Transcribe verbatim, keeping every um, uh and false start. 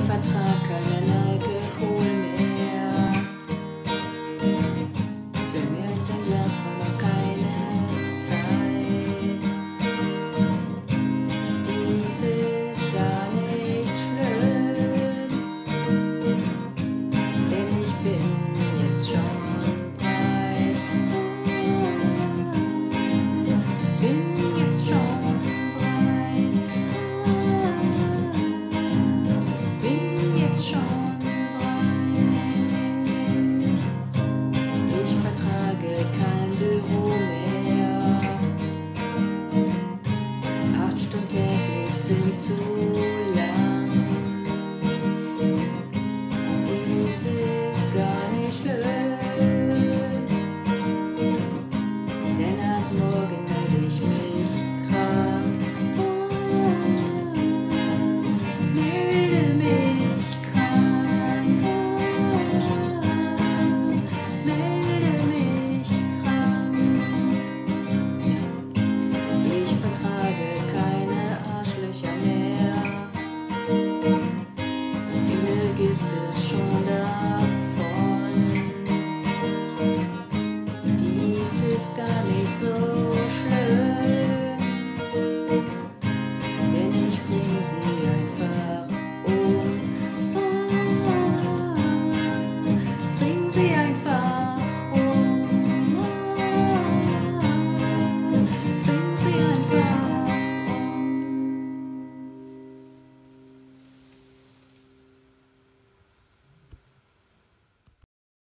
vertrag keinen Alkohol mehr. Für mehr als ein Glas war noch keine Zeit. Dies ist gar nicht schlimm, denn ich bin jetzt schon breit. Bin jetzt schon breit. Bin jetzt schon breit. Ich vertrage kein Büro mehr. Acht Stunden täglich sind zu lang. Dies ist gar nicht schlimm, denn ab morgen melde ich mich krank. Melde mich krank. Melde mich krank. Ich vertrage keine Arschlöcher mehr. Zu viele gibt es schon davon. Dies ist gar nicht so